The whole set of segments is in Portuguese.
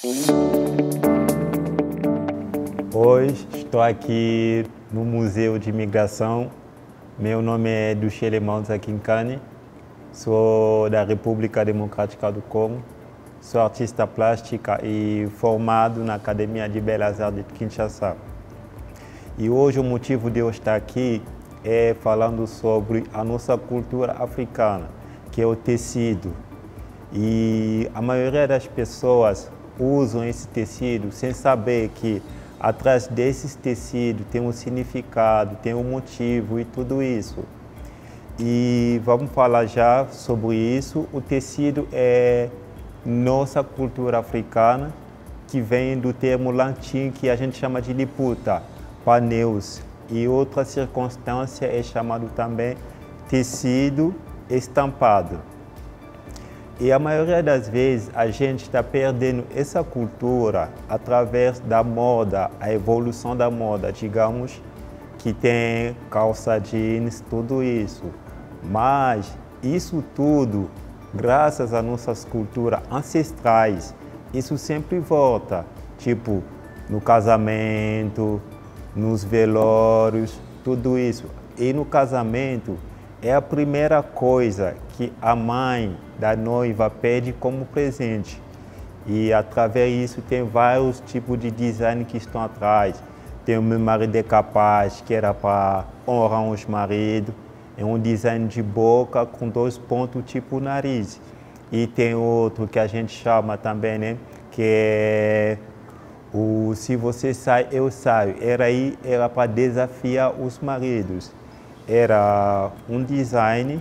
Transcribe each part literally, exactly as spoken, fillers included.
Hoje estou aqui no Museu de Imigração. Meu nome é Duchele Manza Kinkani, sou da República Democrática do Congo, sou artista plástica e formado na Academia de Belas Artes de Kinshasa. E hoje o motivo de eu estar aqui é falando sobre a nossa cultura africana, que é o tecido. E a maioria das pessoas usam esse tecido sem saber que atrás desses tecidos tem um significado, tem um motivo e tudo isso. E vamos falar já sobre isso. O tecido é nossa cultura africana, que vem do termo latim que a gente chama de liputa, paneus. E outra circunstância é chamado também tecido estampado. E a maioria das vezes a gente está perdendo essa cultura através da moda, a evolução da moda, digamos que tem calça jeans, tudo isso. Mas isso tudo, graças às nossas culturas ancestrais, isso sempre volta, tipo no casamento, nos velórios, tudo isso. E no casamento é a primeira coisa que a mãe da noiva pede como presente. E através disso tem vários tipos de design que estão atrás. Tem o Meu Marido é Capaz, que era para honrar os maridos. É um design de boca com dois pontos tipo nariz. E tem outro que a gente chama também, né? Que é o Se Você Sai, Eu Saio. Era aí, era para desafiar os maridos. Era um design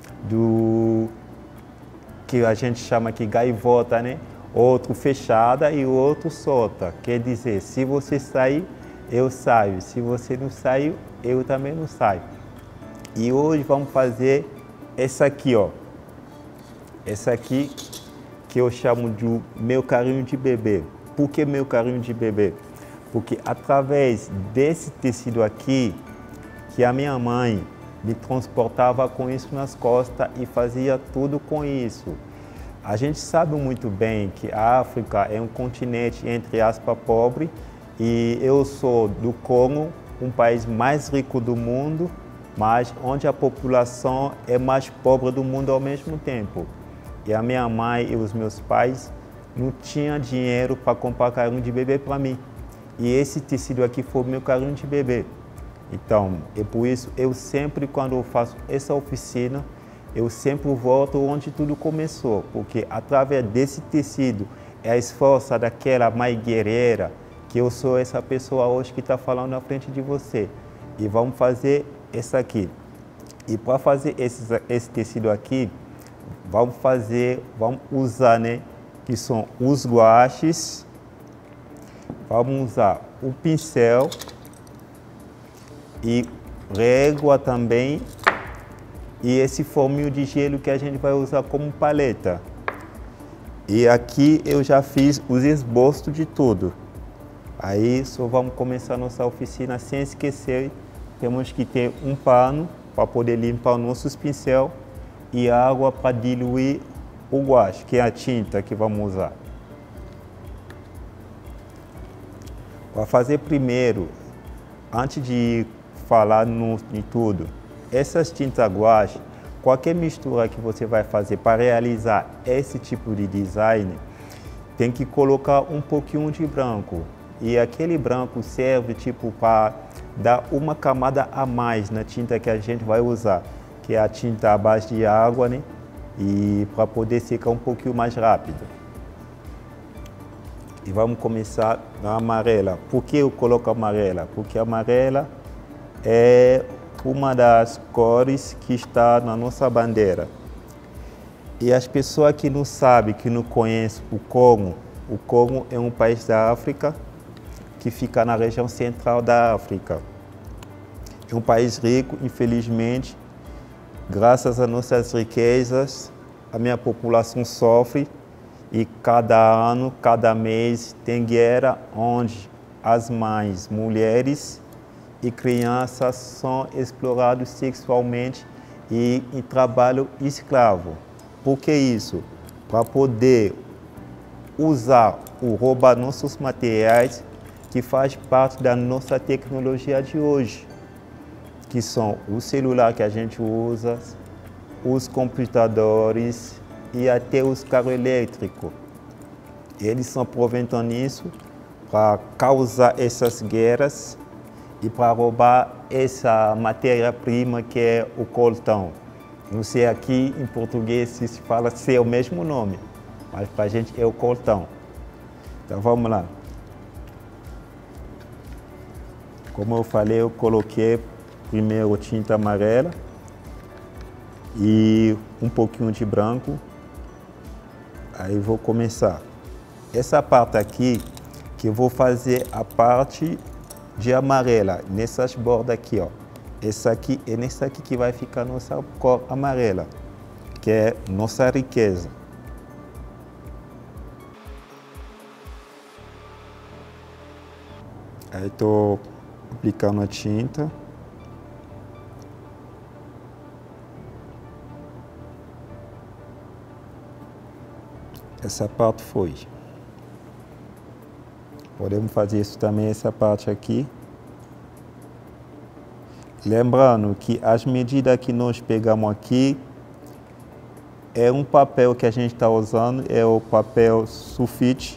do que a gente chama aqui gaivota, né? Outro fechada e outro solta. Quer dizer, se você sair, eu saio. Se você não sair, eu também não saio. E hoje vamos fazer essa aqui, ó. Essa aqui que eu chamo de meu carrinho de bebê. Por que meu carrinho de bebê? Porque através desse tecido aqui, que a minha mãe me transportava com isso nas costas e fazia tudo com isso. A gente sabe muito bem que a África é um continente, entre aspas, pobre, e eu sou do Congo, um país mais rico do mundo, mas onde a população é mais pobre do mundo ao mesmo tempo. E a minha mãe e os meus pais não tinham dinheiro para comprar carrinho de bebê para mim. E esse tecido aqui foi o meu carrinho de bebê. Então, é por isso eu sempre, quando eu faço essa oficina, eu sempre volto onde tudo começou, porque através desse tecido é a esforço daquela mãe guerreira que eu sou essa pessoa hoje que está falando na frente de você. E vamos fazer essa aqui. E para fazer esse, esse tecido aqui, vamos fazer, vamos usar, né, que são os guaches, vamos usar o pincel e régua também, e esse forminho de gelo que a gente vai usar como paleta. E aqui eu já fiz os esboços de tudo. Aí só vamos começar nossa oficina sem esquecer, temos que ter um pano para poder limpar nossos pincel e água para diluir o guache, que é a tinta que vamos usar. Para fazer primeiro, antes de falar no, de tudo, essas tintas guache, qualquer mistura que você vai fazer para realizar esse tipo de design, tem que colocar um pouquinho de branco. E aquele branco serve tipo para dar uma camada a mais na tinta que a gente vai usar, que é a tinta à base de água, né? E para poder secar um pouquinho mais rápido. E vamos começar na amarela. Por que eu coloco amarela? Porque a amarela é uma das cores que está na nossa bandeira. E as pessoas que não sabem, que não conhecem o Congo, o Congo é um país da África que fica na região central da África. É um país rico, infelizmente, graças às nossas riquezas, a minha população sofre e cada ano, cada mês tem guerra onde as mães, mulheres e crianças são explorados sexualmente e em trabalho escravo. Por que isso? Para poder usar ou roubar nossos materiais que faz parte da nossa tecnologia de hoje, que são o celular que a gente usa, os computadores e até os carros elétricos. Eles se aproveitam nisso para causar essas guerras e para roubar essa matéria-prima que é o coltão. Não sei aqui em português se se fala se é o mesmo nome, mas para a gente é o coltão. Então vamos lá. Como eu falei, eu coloquei primeiro tinta amarela e um pouquinho de branco. Aí vou começar. Essa parte aqui, que eu vou fazer a parte de amarela, nessas bordas aqui, ó. Essa aqui é nessa aqui que vai ficar nossa cor amarela, que é nossa riqueza. Aí estou aplicando a tinta. Essa parte foi. Podemos fazer isso também, essa parte aqui. Lembrando que as medidas que nós pegamos aqui é um papel que a gente está usando, é o papel sulfite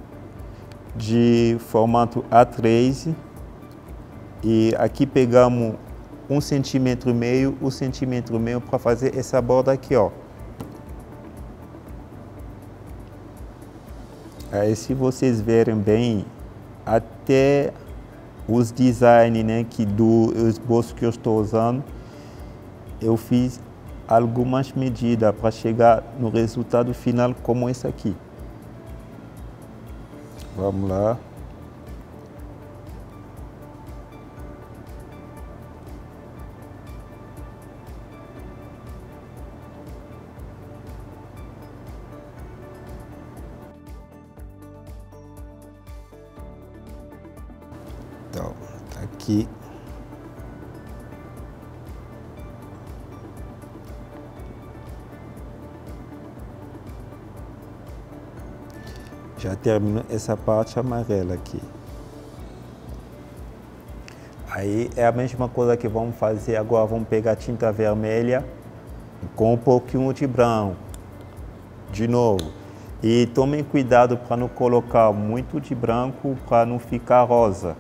de formato A três. E aqui pegamos um centímetro e meio, um centímetro e meio para fazer essa borda aqui, ó. Aí, se vocês verem bem, até os designs, né, que do esboço que eu estou usando, eu fiz algumas medidas para chegar no resultado final como esse aqui. Vamos lá. Então, tá aqui. Já terminou essa parte amarela aqui. Aí é a mesma coisa que vamos fazer agora. Vamos pegar a tinta vermelha com um pouquinho de branco. De novo. E tomem cuidado para não colocar muito de branco para não ficar rosa.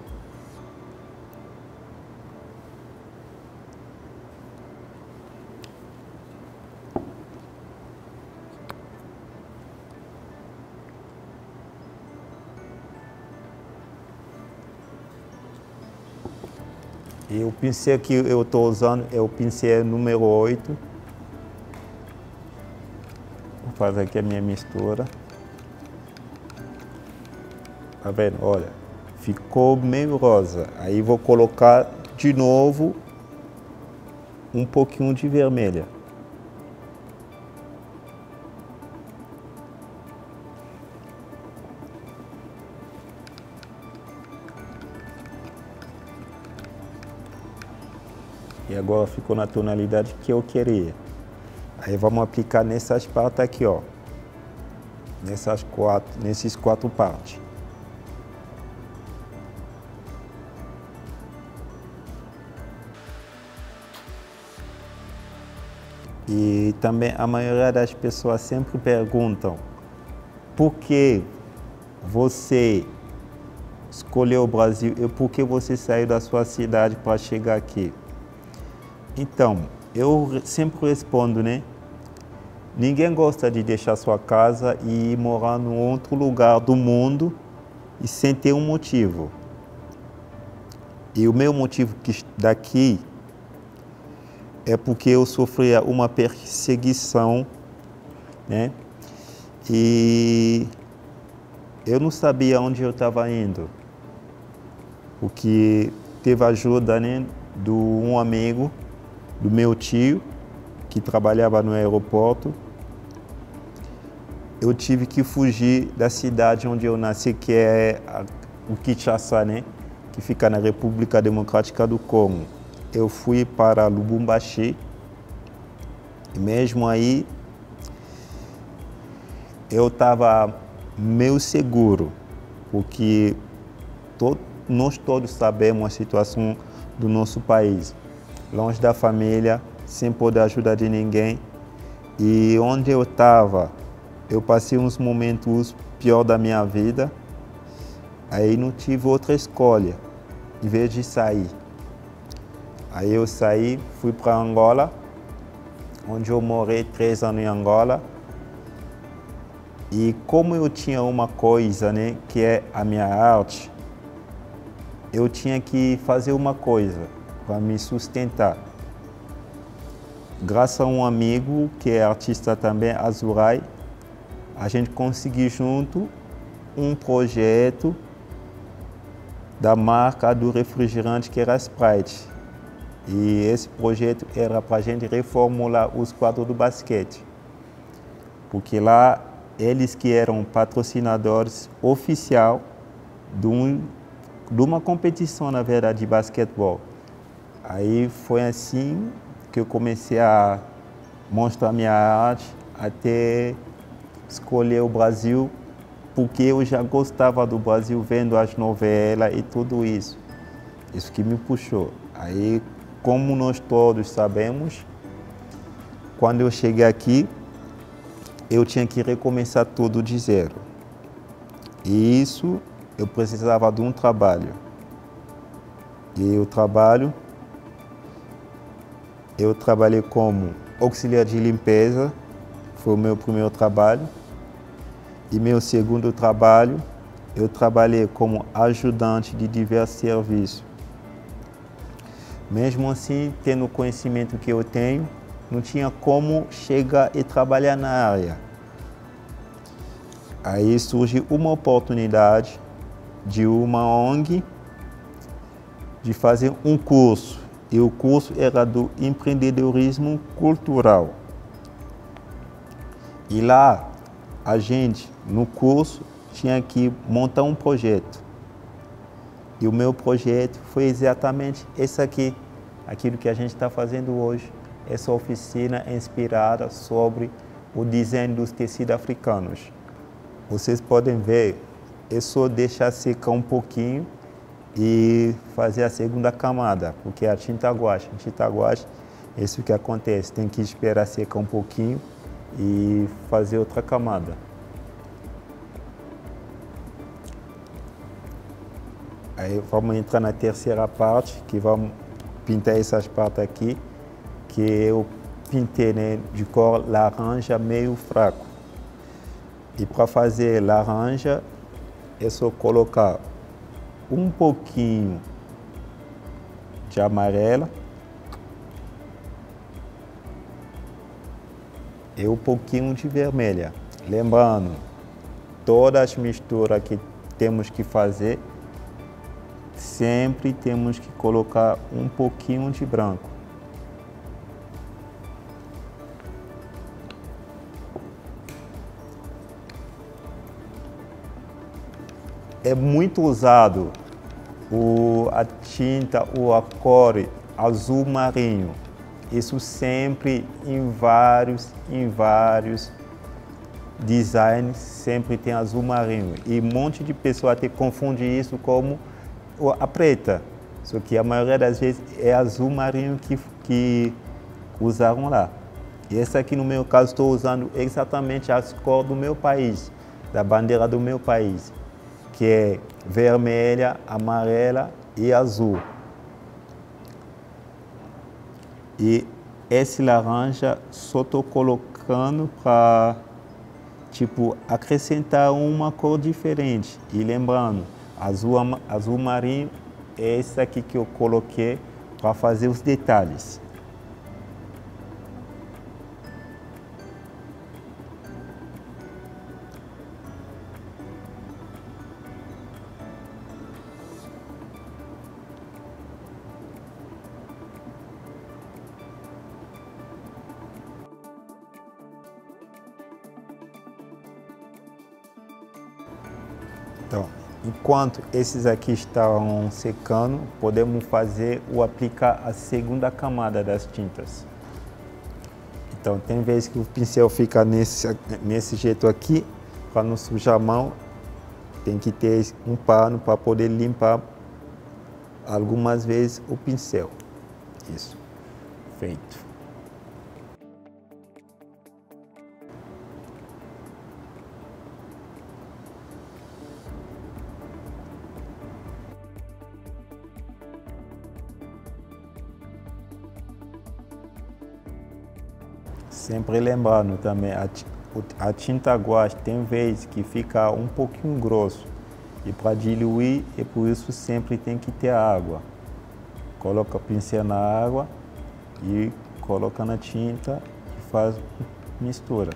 E o pincel que eu estou usando é o pincel número oito. Vou fazer aqui a minha mistura. Tá vendo? Olha, ficou meio rosa. Aí vou colocar de novo um pouquinho de vermelha. E agora ficou na tonalidade que eu queria. Aí vamos aplicar nessas partes aqui, ó. Nessas quatro, nesses quatro partes. E também a maioria das pessoas sempre perguntam por que você escolheu o Brasil e por que você saiu da sua cidade para chegar aqui. Então, eu sempre respondo, né? Ninguém gosta de deixar sua casa e ir morar em outro lugar do mundo e sem ter um motivo. E o meu motivo daqui é porque eu sofria uma perseguição, né? E eu não sabia onde eu estava indo. Porque teve ajuda, né, de um amigo do meu tio, que trabalhava no aeroporto. Eu tive que fugir da cidade onde eu nasci, que é o Kinshasa, né? Que fica na República Democrática do Congo. Eu fui para Lubumbashi, e mesmo aí eu estava meu seguro, porque to, nós todos sabemos a situação do nosso país, longe da família, sem poder ajudar de ninguém. E onde eu estava, eu passei uns momentos piores da minha vida, aí não tive outra escolha, em vez de sair. Aí eu saí, fui para Angola, onde eu morei três anos em Angola. E como eu tinha uma coisa, né, que é a minha arte, eu tinha que fazer uma coisa para me sustentar. Graças a um amigo que é artista também, Azurai, a gente conseguiu junto um projeto da marca do refrigerante que era a Sprite. E esse projeto era para a gente reformular os quadros do basquete. Porque lá, eles que eram patrocinadores oficial de, um, de uma competição, na verdade, de basquetebol. Aí foi assim que eu comecei a mostrar minha arte, até escolher o Brasil, porque eu já gostava do Brasil, vendo as novelas e tudo isso. Isso que me puxou. Aí, como nós todos sabemos, quando eu cheguei aqui, eu tinha que recomeçar tudo de zero. E isso, eu precisava de um trabalho. E o trabalho, eu trabalhei como auxiliar de limpeza, foi o meu primeiro trabalho. E meu segundo trabalho, eu trabalhei como ajudante de diversos serviços. Mesmo assim, tendo o conhecimento que eu tenho, não tinha como chegar e trabalhar na área. Aí surge uma oportunidade de uma O N G de fazer um curso. E o curso era do empreendedorismo cultural. E lá, a gente, no curso, tinha que montar um projeto. E o meu projeto foi exatamente esse aqui, aquilo que a gente está fazendo hoje. Essa oficina inspirada sobre o desenho dos tecidos africanos. Vocês podem ver, é só deixar secar um pouquinho e fazer a segunda camada, porque a tinta guache, a tinta guache, é isso que acontece, tem que esperar secar um pouquinho e fazer outra camada. Aí vamos entrar na terceira parte, que vamos pintar essas partes aqui, que eu pintei, né, de cor laranja meio fraco. E para fazer laranja, é só colocar um pouquinho de amarela e um pouquinho de vermelha. Lembrando, todas as misturas que temos que fazer, sempre temos que colocar um pouquinho de branco. É muito usado o, a tinta ou a cor azul marinho. Isso sempre em vários, em vários designs, sempre tem azul marinho. E um monte de pessoas até confunde isso como a preta. Só que a maioria das vezes é azul marinho que, que usaram lá. E esse aqui, no meu caso, estou usando exatamente as cores do meu país, da bandeira do meu país, que é vermelha, amarela e azul. E esse laranja só estou colocando para, tipo, acrescentar uma cor diferente. E lembrando, azul, azul marinho é esse aqui que eu coloquei para fazer os detalhes. Então, enquanto esses aqui estão secando, podemos fazer ou aplicar a segunda camada das tintas. Então, tem vezes que o pincel fica nesse, nesse jeito aqui, para não sujar a mão, tem que ter um pano para poder limpar algumas vezes o pincel. Isso, feito. Sempre lembrando também, a tinta guache tem vezes que fica um pouquinho grosso. E para diluir, é por isso sempre tem que ter água. Coloca o pincel na água e coloca na tinta e faz mistura.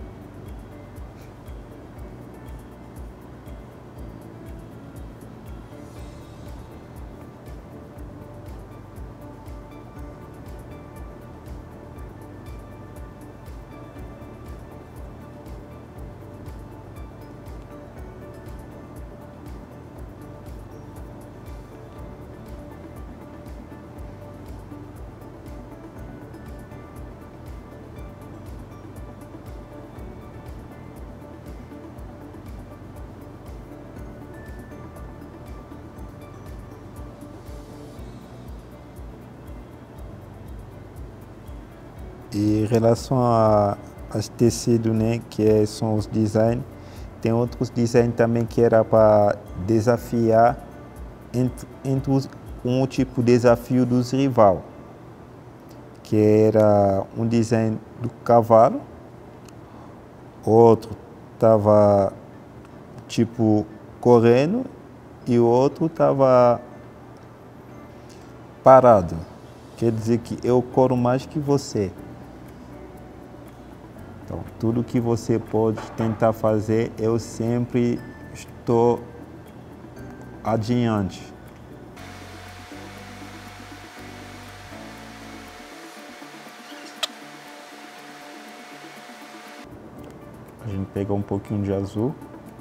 E em relação a, aos tecidos, né, que é, são os designs, tem outros designs também que era para desafiar entre, entre os, um tipo de desafio dos rivais, que era um design do cavalo, outro estava tipo correndo e o outro estava parado. Quer dizer que eu corro mais que você. Então, tudo que você pode tentar fazer, eu sempre estou adiante. A gente pega um pouquinho de azul.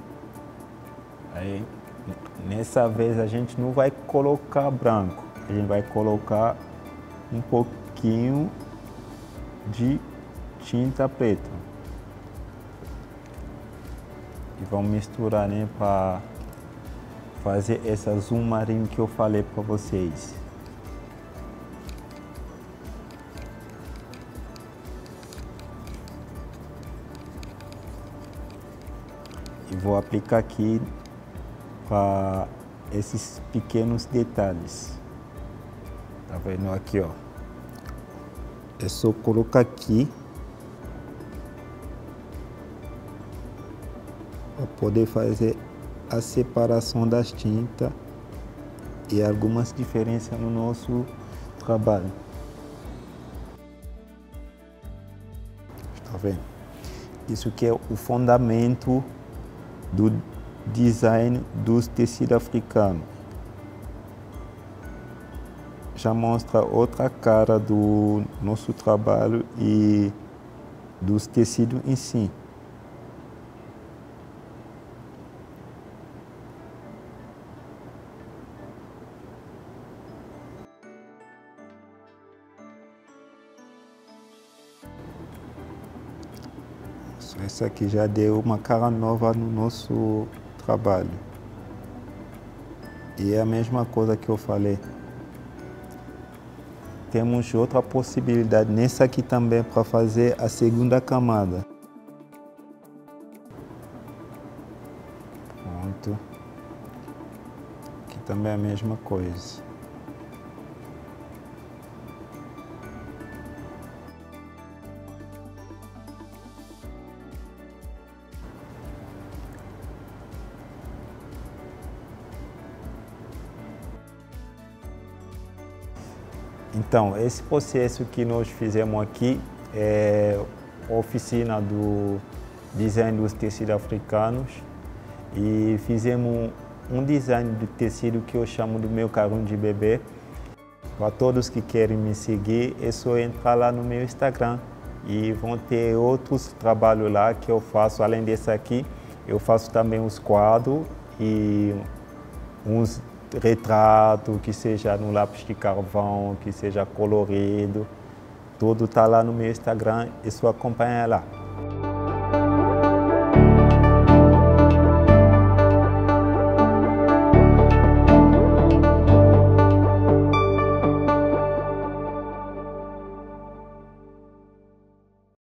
Aí, nessa vez a gente não vai colocar branco, a gente vai colocar um pouquinho de tinta preta. E vamos misturar, né, para fazer esse azul marinho que eu falei para vocês. E vou aplicar aqui para esses pequenos detalhes. Tá vendo aqui, ó? É só colocar aqui para poder fazer a separação das tintas e algumas diferenças no nosso trabalho. Tá vendo? Isso que é o fundamento do design dos tecidos africanos. Já mostra outra cara do nosso trabalho e dos tecidos em si. Essa aqui já deu uma cara nova no nosso trabalho. E é a mesma coisa que eu falei. Temos outra possibilidade nessa aqui também para fazer a segunda camada. Pronto. Aqui também é a mesma coisa. Então, esse processo que nós fizemos aqui é a oficina do design dos tecidos africanos e fizemos um design de tecido que eu chamo do meu carrinho de bebê. Para todos que querem me seguir, é só entrar lá no meu Instagram e vão ter outros trabalhos lá que eu faço, além desse aqui, eu faço também os quadros e uns retrato, que seja no lápis de carvão, que seja colorido, tudo está lá no meu Instagram, é só acompanhar lá.